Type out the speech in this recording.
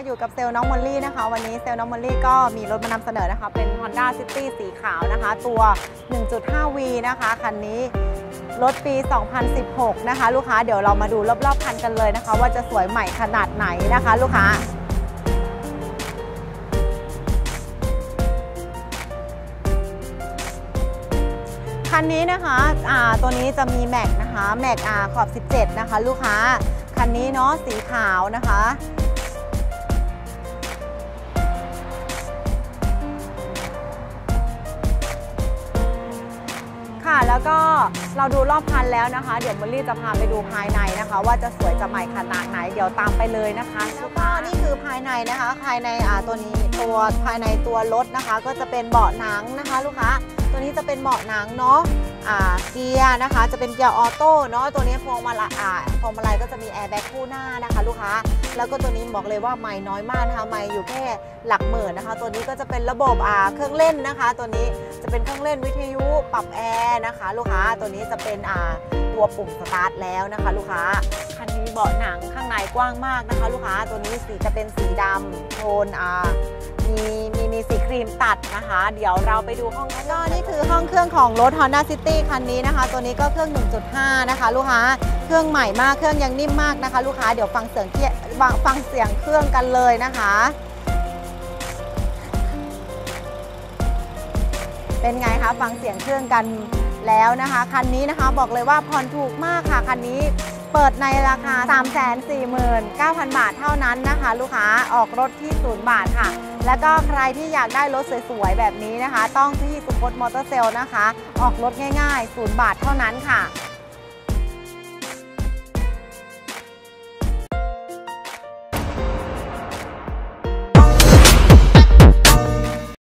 อยู่กับเซลล์น้องมอลลี่นะคะวันนี้เซลล์น้องมอลลี่ก็มีรถมานำเสนอนะคะเป็น Honda City สีขาวนะคะตัว 1.5V นะคะคันนี้รถปี 2016 นะคะลูกค้าเดี๋ยวเรามาดูรอบๆคันกันเลยนะคะว่าจะสวยใหม่ขนาดไหนนะคะลูกค้าคันนี้นะคะตัวนี้จะมีแม็กนะคะแม็กขอบ 17 นะคะลูกค้าคันนี้เนาะสีขาวนะคะค่ะแล้วก็เราดูรอบคันแล้วนะคะเดี๋ยวมอลลี่จะพาไปดูภายในนะคะว่าจะสวยจะใหม่ขนาดไหนเดี๋ยวตามไปเลยนะคะแล้วก็นี่คือภายในนะคะภายในตัวนี้ภายในตัวรถนะคะก็จะเป็นเบาะหนังนะคะลูกค้าตัวนี้จะเป็นเบาะหนังเนาะเกียร์นะคะจะเป็นเกียร์ออโต้เนาะตัวนี้พวงมาลัยก็จะมีแอร์แบ็กคู่หน้านะคะลูกค้าแล้วก็ตัวนี้บอกเลยว่าใหม่น้อยมากนะคะใหม่อยู่แค่หลักหมื่นนะคะตัวนี้ก็จะเป็นระบบเครื่องเล่นนะคะตัวนี้จะเป็นเครื่องเล่นวิทยุปรับแอร์นะคะลูกค้าตัวนี้จะเป็นตัวปุ่มสตาร์ทแล้วนะคะลูกค้าคันนี้เบาะหนังข้างในกว้างมากนะคะลูกค้าตัวนี้สีจะเป็นสีดำโทนมีสีครีมตัดนะคะเดี๋ยวเราไปดูห้องก็นี่คือห้องเครื่องของรถ Honda City คันนี้นะคะตัวนี้ก็เครื่อง 1.5 นะคะลูกค้าเครื่องใหม่มากเครื่องยังนิ่มมากนะคะลูกค้าเดี๋ยวฟังเสียงเครื่องกันเลยนะคะเป็นไงคะฟังเสียงเครื่องกันแล้วนะคะคันนี้นะคะบอกเลยว่าผ่อนถูกมากค่ะคันนี้เปิดในราคา 349,000 บาทเท่านั้นนะคะลูกค้าออกรถที่0 บาทค่ะแล้วก็ใครที่อยากได้รถสวยๆแบบนี้นะคะต้องที่สุพจน์มอเตอร์เซลล์นะคะออกรถง่ายๆ0 บาทเท่านั้นค่ะ